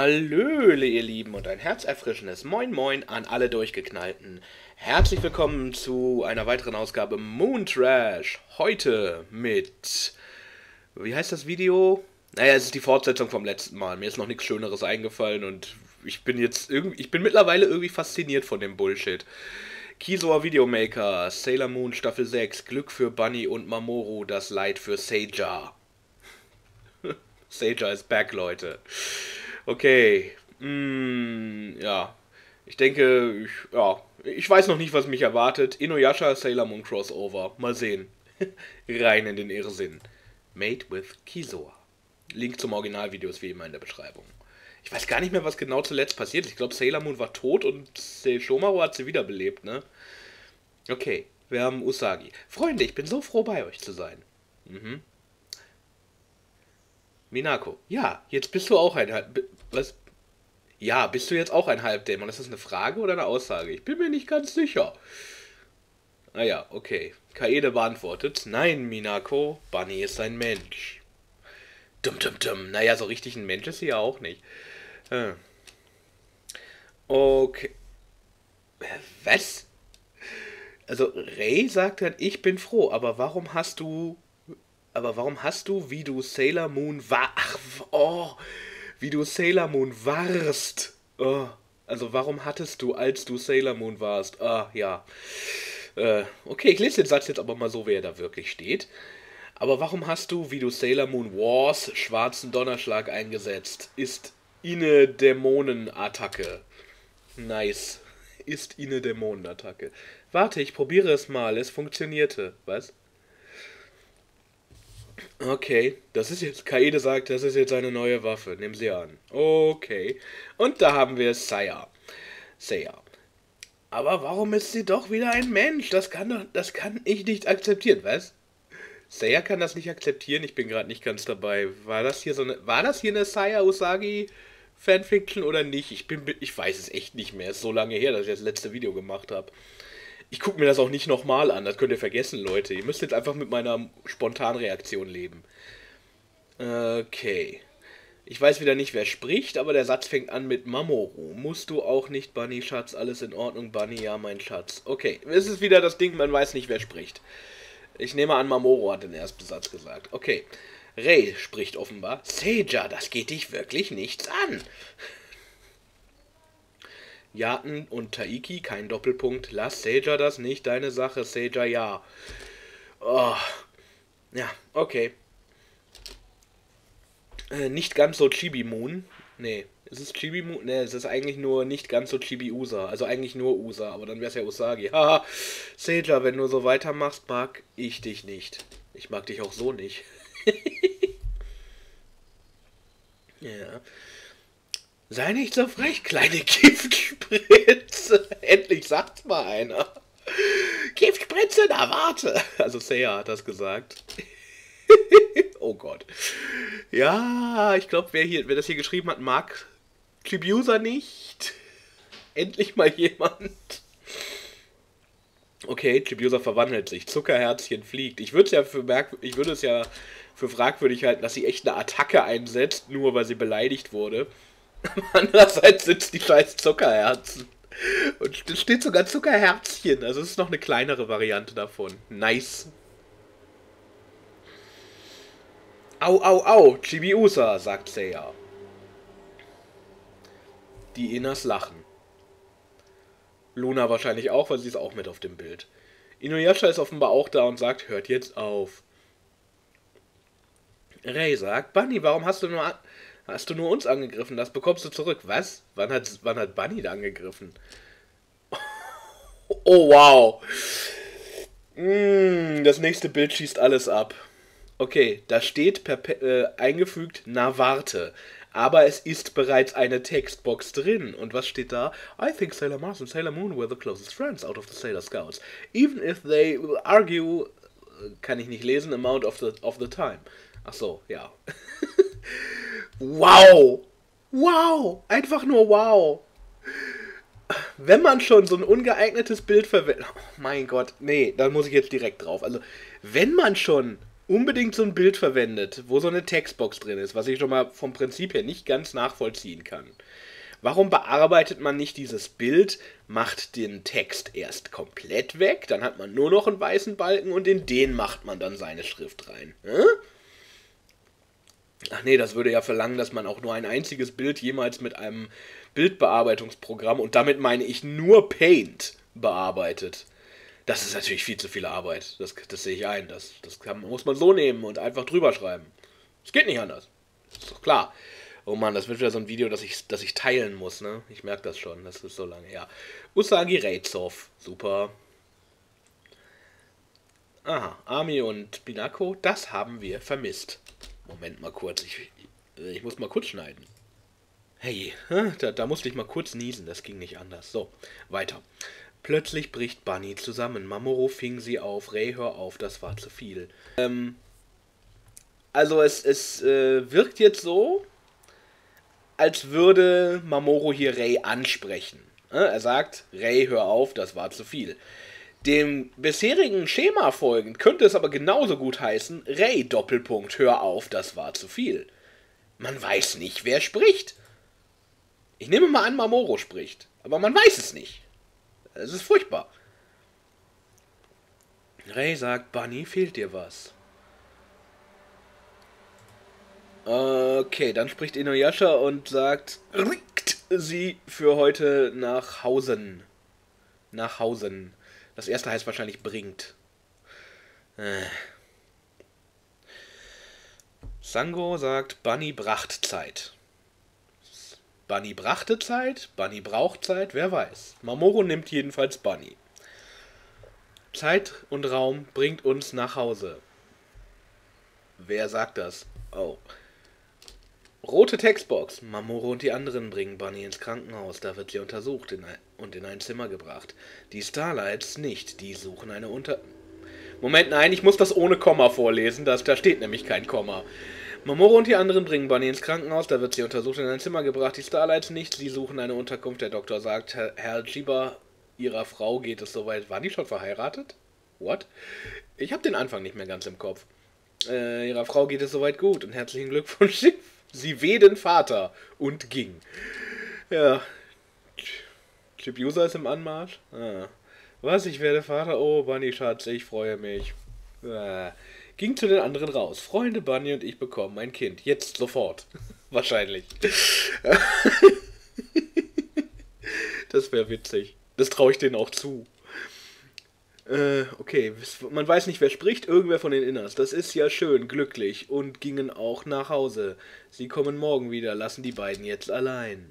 Hallöle, ihr Lieben, und ein herzerfrischendes Moin Moin an alle Durchgeknallten. Herzlich willkommen zu einer weiteren Ausgabe Moon Trash. Heute mit... Wie heißt das Video? Naja, es ist die Fortsetzung vom letzten Mal. Mir ist noch nichts Schöneres eingefallen und ich bin mittlerweile irgendwie fasziniert von dem Bullshit. Kisoa Videomaker, Sailor Moon Staffel 6, Glück für Bunny und Mamoru, das Leid für Seiya. Seiya ist back, Leute. Okay, ja. Ich denke, ich weiß noch nicht, was mich erwartet. Inuyasha Sailor Moon Crossover. Mal sehen. Rein in den Irrsinn. Made with Kisoa. Link zum Originalvideo ist wie immer in der Beschreibung. Ich weiß gar nicht mehr, was genau zuletzt passiert ist. Ich glaube, Sailor Moon war tot und Seishomaru hat sie wiederbelebt, ne? Okay, wir haben Usagi. Freunde, ich bin so froh, bei euch zu sein. Minako. Ja, jetzt bist du auch Was? Ja, bist du jetzt auch ein Halbdämon? Ist das eine Frage oder eine Aussage? Ich bin mir nicht ganz sicher. Ah ja, okay. Kaede beantwortet. Nein, Minako, Bunny ist ein Mensch. Dum dum dum. Naja, so richtig ein Mensch ist sie ja auch nicht. Okay. Was? Also, Rei sagt dann, ich bin froh, aber warum hast du, wie du Sailor Moon wie du Sailor Moon warst? Oh, also, warum hattest du, als du Sailor Moon warst? Ah, ja. Okay, ich lese den Satz jetzt aber mal so, wie er da wirklich steht. Aber warum hast du, wie du Sailor Moon Wars, schwarzen Donnerschlag eingesetzt? Ist eine Dämonenattacke. Nice. Ist eine Dämonenattacke. Warte, ich probiere es mal. Es funktionierte. Was? Okay, das ist jetzt... Kaede sagt, das ist jetzt eine neue Waffe. Nimm sie an. Okay. Und da haben wir Seiya. Aber warum ist sie doch wieder ein Mensch? Das kann ich nicht akzeptieren. Was? Seiya kann das nicht akzeptieren? Ich bin gerade nicht ganz dabei. War das hier eine Seiya Usagi Fanfiction oder nicht? Ich weiß es echt nicht mehr. Es ist so lange her, dass ich das letzte Video gemacht habe. Ich gucke mir das auch nicht nochmal an. Das könnt ihr vergessen, Leute. Ihr müsst jetzt einfach mit meiner Spontanreaktion leben. Okay. Ich weiß wieder nicht, wer spricht, aber der Satz fängt an mit Mamoru. Musst du auch nicht, Bunny, Schatz? Alles in Ordnung, Bunny? Ja, mein Schatz. Okay, es ist wieder das Ding, man weiß nicht, wer spricht. Ich nehme an, Mamoru hat den ersten Satz gesagt. Okay. Rei spricht offenbar. Seiya, das geht dich wirklich nichts an. Yaten und Taiki, kein Doppelpunkt. Lass Seiya das nicht, deine Sache. Seiya, ja. Oh. Ja, okay. Nicht ganz so Chibi-Moon. Nee. Ist es Chibi-Moon? Nee, es ist eigentlich nur nicht ganz so Chibi-Usa. Also eigentlich nur Usa, aber dann wäre es ja Usagi. Haha. Seiya, wenn du so weitermachst, mag ich dich nicht. Ich mag dich auch so nicht. Ja. Sei nicht so frech, kleine Giftspritze. Endlich sagt's mal einer. Giftspritze, na warte. Also Seiya hat das gesagt. Oh Gott. Ja, ich glaube, wer das hier geschrieben hat, mag Chibiusa nicht. Endlich mal jemand. Okay, Chibiusa verwandelt sich. Zuckerherzchen fliegt. Ich würde es ja für fragwürdig halten, dass sie echt eine Attacke einsetzt, nur weil sie beleidigt wurde. Andererseits sind es die scheiß Zuckerherzen. Und es steht sogar Zuckerherzchen. Also es ist noch eine kleinere Variante davon. Nice. Au, au, au, Chibiusa, sagt Seiya. Die Inas lachen. Luna wahrscheinlich auch, weil sie ist auch mit auf dem Bild. Inuyasha ist offenbar auch da und sagt, hört jetzt auf. Rei sagt, Bunny, warum hast du nur uns angegriffen? Das bekommst du zurück. Was? Wann hat Bunny da angegriffen? Oh, wow. Das nächste Bild schießt alles ab. Okay, da steht eingefügt, na warte. Aber es ist bereits eine Textbox drin. Und was steht da? I think Sailor Mars and Sailor Moon were the closest friends out of the Sailor Scouts. Even if they argue, kann ich nicht lesen, amount of the time. Ach so, ja. Wow! Wow! Einfach nur wow! Wenn man schon so ein ungeeignetes Bild verwendet... Oh mein Gott, nee, da muss ich jetzt direkt drauf. Also, wenn man schon unbedingt so ein Bild verwendet, wo so eine Textbox drin ist, was ich schon mal vom Prinzip her nicht ganz nachvollziehen kann. Warum bearbeitet man nicht dieses Bild, macht den Text erst komplett weg, dann hat man nur noch einen weißen Balken und in den macht man dann seine Schrift rein? Ach nee, das würde ja verlangen, dass man auch nur ein einziges Bild jemals mit einem Bildbearbeitungsprogramm, und damit meine ich nur Paint, bearbeitet. Das ist natürlich viel zu viel Arbeit. Das sehe ich ein. Das muss man so nehmen und einfach drüber schreiben. Es geht nicht anders. Ist doch klar. Oh Mann, das wird wieder so ein Video, das ich teilen muss, ne? Ich merke das schon. Das ist so lange her. Usagi Reizov. Super. Aha, Ami und Binako, das haben wir vermisst. Moment mal kurz. Ich muss mal kurz schneiden. Hey, da musste ich mal kurz niesen. Das ging nicht anders. So, weiter. Plötzlich bricht Bunny zusammen. Mamoru fing sie auf. Rei, hör auf, das war zu viel. Also es wirkt jetzt so, als würde Mamoru hier Rei ansprechen. Er sagt, Rei, hör auf, das war zu viel. Dem bisherigen Schema folgend könnte es aber genauso gut heißen, Rei, Doppelpunkt, hör auf, das war zu viel. Man weiß nicht, wer spricht. Ich nehme mal an, Mamoru spricht, aber man weiß es nicht. Es ist furchtbar. Rei sagt, Bunny, fehlt dir was? Okay, dann spricht Inuyasha und sagt, rickt sie für heute nach Hausen. Nach Hausen. Das erste heißt wahrscheinlich bringt. Sango sagt, Bunny bracht Zeit. Bunny brachte Zeit, Bunny braucht Zeit, wer weiß. Mamoru nimmt jedenfalls Bunny. Zeit und Raum bringt uns nach Hause. Wer sagt das? Oh. Rote Textbox. Mamoru und die anderen bringen Bunny ins Krankenhaus. Da wird sie untersucht und in ein Zimmer gebracht. Die Starlights nicht. Die suchen eine Moment, nein, ich muss das ohne Komma vorlesen. Da steht nämlich kein Komma. Mamoru und die anderen bringen Bunny ins Krankenhaus. Da wird sie untersucht und in ein Zimmer gebracht. Die Starlights nicht. Sie suchen eine Unterkunft. Der Doktor sagt, Herr Chiba, ihrer Frau geht es soweit. Waren die schon verheiratet? What? Ich habe den Anfang nicht mehr ganz im Kopf. Ihrer Frau geht es soweit gut und herzlichen Glückwunsch. Sie weh den Vater und ging. Ja. Chip-User ist im Anmarsch. Was, ich werde Vater? Oh, Bunny, Schatz, ich freue mich. Ging zu den anderen raus. Freunde, Bunny und ich bekommen ein Kind. Jetzt sofort. Wahrscheinlich. Das wäre witzig. Das traue ich denen auch zu. Okay, man weiß nicht, wer spricht, irgendwer von den Inners. Das ist ja schön, glücklich und gingen auch nach Hause. Sie kommen morgen wieder, lassen die beiden jetzt allein.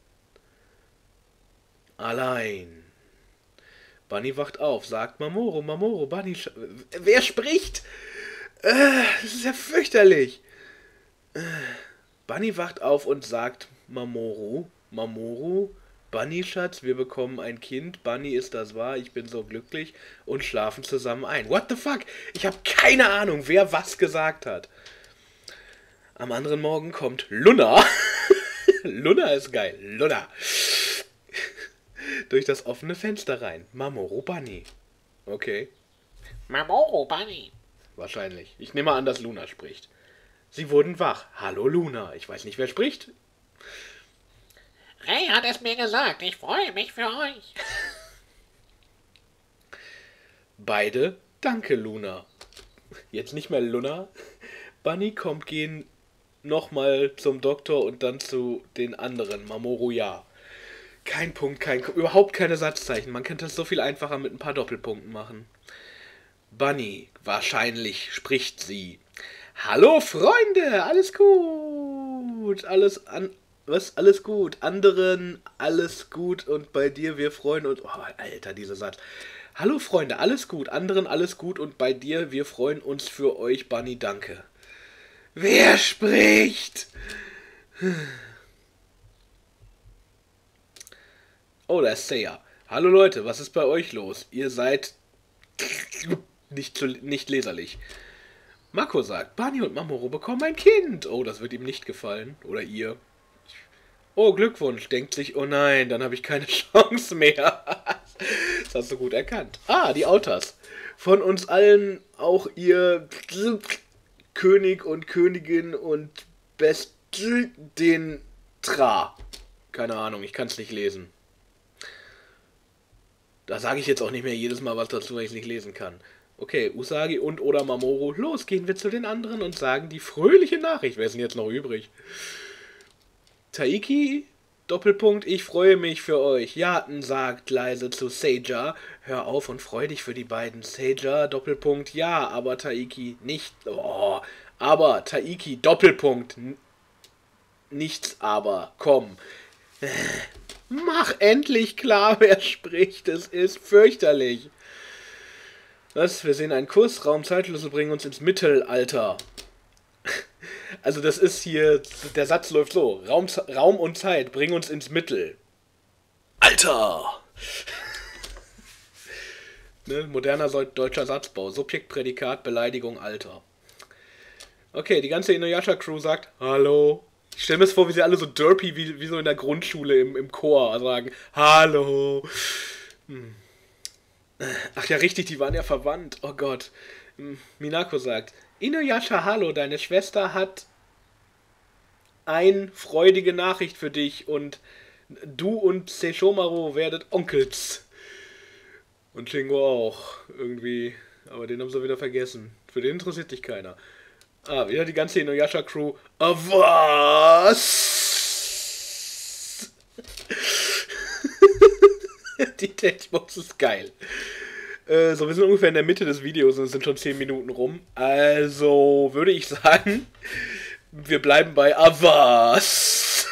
Allein. Bunny wacht auf, sagt Mamoru, Mamoru, Bunny... Wer spricht? Das ist ja fürchterlich. Bunny wacht auf und sagt Mamoru, Mamoru... Bunny, Schatz, wir bekommen ein Kind. Bunny, ist das wahr? Ich bin so glücklich. Und schlafen zusammen ein. What the fuck? Ich habe keine Ahnung, wer was gesagt hat. Am anderen Morgen kommt Luna. Luna ist geil. Luna. Durch das offene Fenster rein. Mamoru, Bunny. Okay. Mamoru, Bunny. Wahrscheinlich. Ich nehme an, dass Luna spricht. Sie wurden wach. Hallo, Luna. Ich weiß nicht, wer spricht. Rei hat es mir gesagt, ich freue mich für euch. Beide, danke Luna. Jetzt nicht mehr Luna. Bunny gehen nochmal zum Doktor und dann zu den anderen. Mamoru ja. Kein Punkt, überhaupt keine Satzzeichen. Man könnte es so viel einfacher mit ein paar Doppelpunkten machen. Bunny, wahrscheinlich spricht sie. Hallo Freunde, alles gut. Alles gut. Anderen, alles gut. Und bei dir, wir freuen uns... Oh, Alter, dieser Satz. Hallo, Freunde, alles gut. Anderen, alles gut. Und bei dir, wir freuen uns für euch, Bunny, danke. Wer spricht? Oh, da ist Seiya. Hallo, Leute, was ist bei euch los? Ihr seid... nicht leserlich. Mako sagt, Bunny und Mamoru bekommen ein Kind. Oh, das wird ihm nicht gefallen. Oder ihr. Oh, Glückwunsch, denkt sich, oh nein, dann habe ich keine Chance mehr. Das hast du gut erkannt. Die Autas. Von uns allen auch ihr König und Königin und Best den Tra. Keine Ahnung, ich kann es nicht lesen. Da sage ich jetzt auch nicht mehr jedes Mal was dazu, weil ich es nicht lesen kann. Okay, Usagi und oder Mamoru. Los, gehen wir zu den anderen und sagen die fröhliche Nachricht. Wer ist denn jetzt noch übrig? Taiki, Doppelpunkt, ich freue mich für euch. Yaten sagt leise zu Seija. Hör auf und freu dich für die beiden. Seija, Doppelpunkt, ja, aber Taiki nicht. Oh, aber Taiki, Doppelpunkt. Nichts aber, komm. Mach endlich klar, wer spricht. Es ist fürchterlich. Was? Wir sehen einen Kurs. Raum, Zeitschlüssel bringen uns ins Mittelalter. Also das ist hier, der Satz läuft so. Raum und Zeit bringen uns ins Mittel. Alter! Ne, moderner deutscher Satzbau. Subjekt, Prädikat, Beleidigung, Alter. Okay, die ganze Inuyasha-Crew sagt Hallo. Ich stelle mir das vor, wie sie alle so derpy wie so in der Grundschule im Chor sagen Hallo. Ach ja, richtig, die waren ja verwandt. Oh Gott. Minako sagt Inuyasha, hallo, deine Schwester hat eine freudige Nachricht für dich und du und Seishomaru werdet Onkels. Und Shingo auch. Irgendwie. Aber den haben sie wieder vergessen. Für den interessiert dich keiner. Ah, wieder die ganze Inuyasha-Crew. Ah, was? Die Textbox ist geil. So, wir sind ungefähr in der Mitte des Videos und es sind schon 10 Minuten rum. Also würde ich sagen, wir bleiben bei was.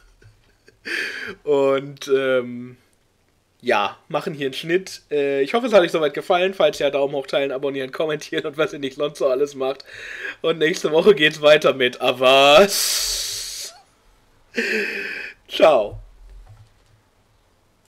Und ja, machen hier einen Schnitt. Ich hoffe, es hat euch soweit gefallen. Falls ja, Daumen hoch, teilen, abonnieren, kommentieren und was ihr nicht sonst so alles macht. Und nächste Woche geht's weiter mit was. Ciao.